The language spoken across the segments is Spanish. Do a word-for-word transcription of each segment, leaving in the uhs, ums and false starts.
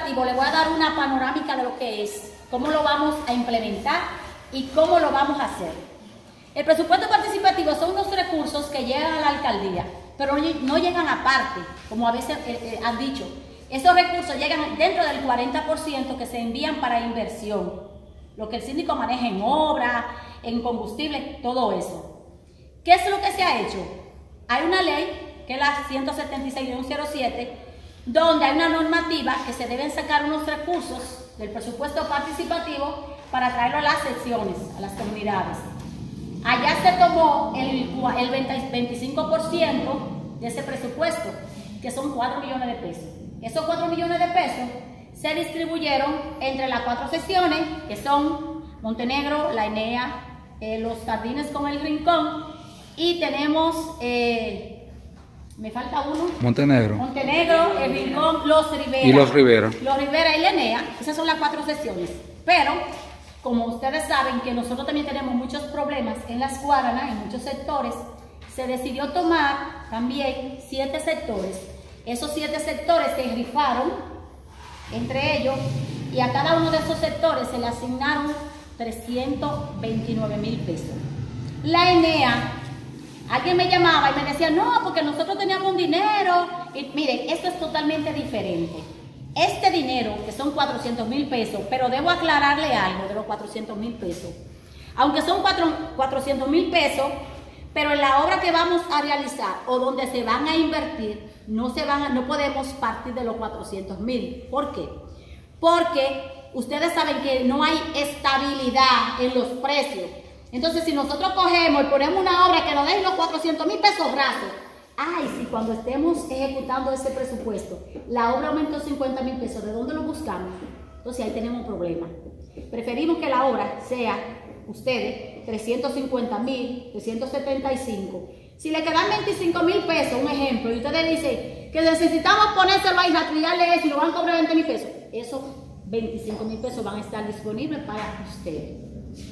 participativo, le voy a dar una panorámica de lo que es, cómo lo vamos a implementar y cómo lo vamos a hacer. El presupuesto participativo son unos recursos que llegan a la alcaldía, pero no llegan aparte, como a veces eh, eh, han dicho. Esos recursos llegan dentro del cuarenta por ciento que se envían para inversión, lo que el síndico maneja en obra, en combustible, todo eso. ¿Qué es lo que se ha hecho? Hay una ley, que es la ciento setenta y seis guion cero siete, donde hay una normativa que se deben sacar unos recursos del presupuesto participativo para traerlo a las secciones, a las comunidades. Allá se tomó el, el veinticinco por ciento de ese presupuesto, que son cuatro millones de pesos. Esos cuatro millones de pesos se distribuyeron entre las cuatro secciones, que son Montenegro, La Enea, eh, Los Jardines con el Rincón, y tenemos, eh, me falta uno. Montenegro. Montenegro, el Rincón, Los Rivera. Y Los Rivera. Los Rivera y La Enea, esas son las cuatro secciones. Pero, como ustedes saben que nosotros también tenemos muchos problemas en las Guaranas, en muchos sectores, se decidió tomar también siete sectores. Esos siete sectores se rifaron entre ellos y a cada uno de esos sectores se le asignaron trescientos veintinueve mil pesos. La Enea, alguien me llamaba y me decía, no, porque nosotros teníamos un dinero. Y miren, esto es totalmente diferente. Este dinero, que son cuatrocientos mil pesos, pero debo aclararle algo de los cuatrocientos mil pesos. Aunque son cuatrocientos mil pesos, pero en la obra que vamos a realizar o donde se van a invertir, no, se van a, no podemos partir de los cuatrocientos mil. ¿Por qué? Porque ustedes saben que no hay estabilidad en los precios. Entonces, si nosotros cogemos y ponemos una obra que nos den los cuatrocientos mil pesos rasos, ay, si cuando estemos ejecutando ese presupuesto, la obra aumentó cincuenta mil pesos, ¿de dónde lo buscamos? Entonces ahí tenemos un problema. Preferimos que la obra sea, ustedes, trescientos cincuenta mil, trescientos setenta y cinco. Si le quedan veinticinco mil pesos, un ejemplo, y ustedes dicen que necesitamos ponérselo ahí, rastriarle eso y lo van a cobrar veinte mil pesos, esos veinticinco mil pesos van a estar disponibles para ustedes.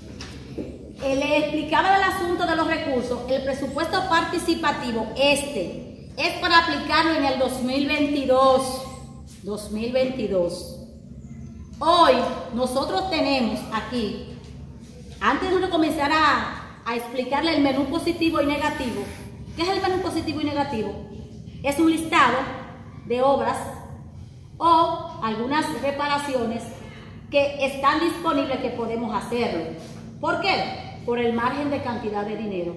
Eh, le explicaba el asunto de los recursos. El presupuesto participativo, este, es para aplicarlo en el dos mil veintidós. dos mil veintidós. Hoy nosotros tenemos aquí, antes de comenzar a, a explicarle el menú positivo y negativo. ¿Qué es el menú positivo y negativo? Es un listado de obras o algunas reparaciones que están disponibles que podemos hacerlo. ¿Por qué? Por el margen de cantidad de dinero.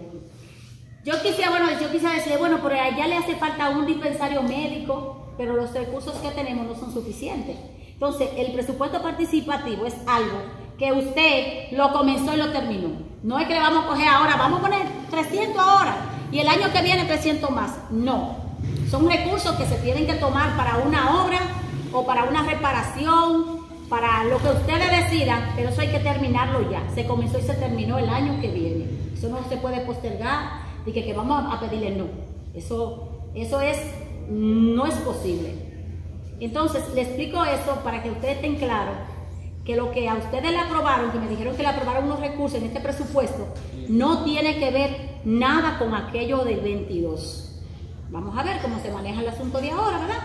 Yo quisiera, bueno, yo quisiera decir, bueno, por allá le hace falta un dispensario médico, pero los recursos que tenemos no son suficientes. Entonces, el presupuesto participativo es algo que usted lo comenzó y lo terminó. No es que le vamos a coger ahora, vamos a poner trescientos ahora y el año que viene trescientos más. No, son recursos que se tienen que tomar para una obra o para una reparación, para lo que ustedes decidan, pero eso hay que terminarlo ya. Se comenzó y se terminó el año que viene. Eso no se puede postergar y que, que vamos a pedirle no. Eso, eso es, no es posible. Entonces, le explico eso para que ustedes estén claros que lo que a ustedes le aprobaron, que me dijeron que le aprobaron unos recursos en este presupuesto, no tiene que ver nada con aquello del veintidós. Vamos a ver cómo se maneja el asunto de ahora, ¿verdad?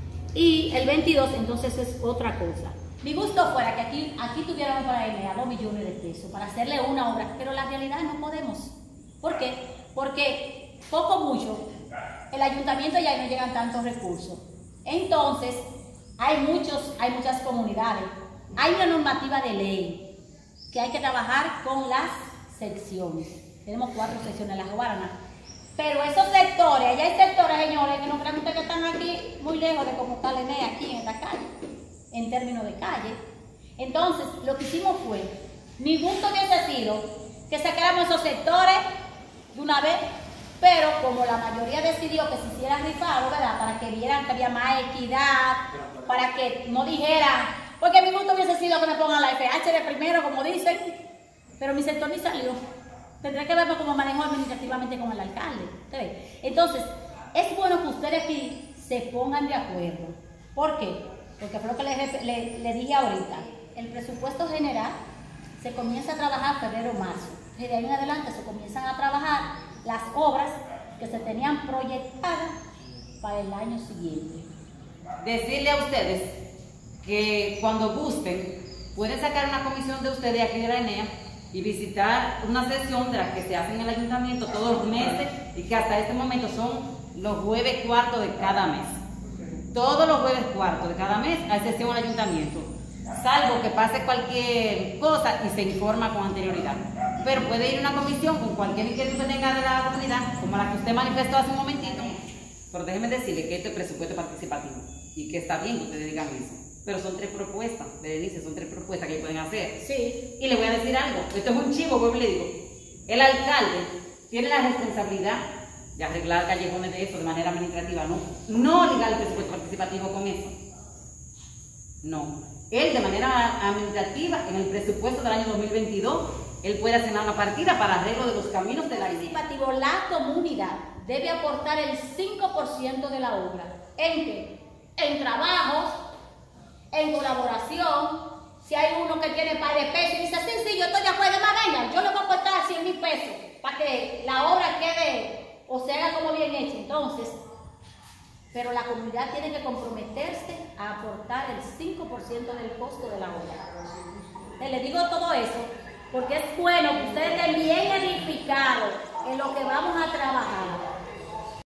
Y el veintidós, entonces, es otra cosa. Mi gusto fuera que aquí, aquí tuviéramos para irle a dos millones de pesos para hacerle una obra, pero la realidad no podemos. ¿Por qué? Porque poco mucho el ayuntamiento ya no llegan tantos recursos. Entonces, hay, muchos, hay muchas comunidades, hay una normativa de ley que hay que trabajar con las secciones. Tenemos cuatro secciones en las Guaranas. Pero esos sectores, allá hay sectores, señores, que no crean ustedes que están aquí muy lejos de como está la Enea aquí en esta calle, en términos de calle. Entonces, lo que hicimos fue, mi gusto hubiese sido que sacáramos esos sectores de una vez, pero como la mayoría decidió que se hiciera rifado, ¿verdad? Para que vieran que había más equidad, para que no dijeran, porque mi gusto hubiese sido que me pongan la F H de primero, como dicen, pero mi sector ni salió. Tendré que ver cómo manejo administrativamente con el alcalde. ¿Ustedes? Entonces, es bueno que ustedes aquí se pongan de acuerdo. ¿Por qué? Porque fue lo que le, le, le dije ahorita. El presupuesto general se comienza a trabajar febrero o marzo. Y de ahí en adelante se comienzan a trabajar las obras que se tenían proyectadas para el año siguiente. Decirle a ustedes que cuando gusten pueden sacar una comisión de ustedes aquí de la ENEA y visitar una sesión de las que se hacen en el ayuntamiento todos los meses y que hasta este momento son los jueves cuartos de cada mes. Todos los jueves cuartos de cada mes hay sesión en el ayuntamiento, salvo que pase cualquier cosa y se informa con anterioridad. Pero puede ir a una comisión con cualquier inquietud que tenga de la comunidad, como la que usted manifestó hace un momentito. Pero déjeme decirle que esto es presupuesto participativo y que está bien que ustedes digan eso. Pero son tres propuestas, Berenice, son tres propuestas que pueden hacer. Sí. Y le voy a decir algo, esto es un chivo, como le digo. El alcalde tiene la responsabilidad de arreglar callejones de eso de manera administrativa, no, no ligar el presupuesto participativo con eso. No. Él de manera administrativa, en el presupuesto del año dos mil veintidós, él puede asignar una partida para arreglo de los caminos de la isla. Participativo, la comunidad debe aportar el cinco por ciento de la obra. ¿En qué? En trabajos, en colaboración. Si hay uno que tiene par de pesos y dice, sí, sí, yo estoy de acuerdo, más venga, yo le voy a aportar cien mil pesos para que la obra quede o se haga como bien hecha. Entonces, pero la comunidad tiene que comprometerse a aportar el cinco por ciento del costo de la obra. Les digo todo eso porque es bueno que ustedes estén bien edificados en lo que vamos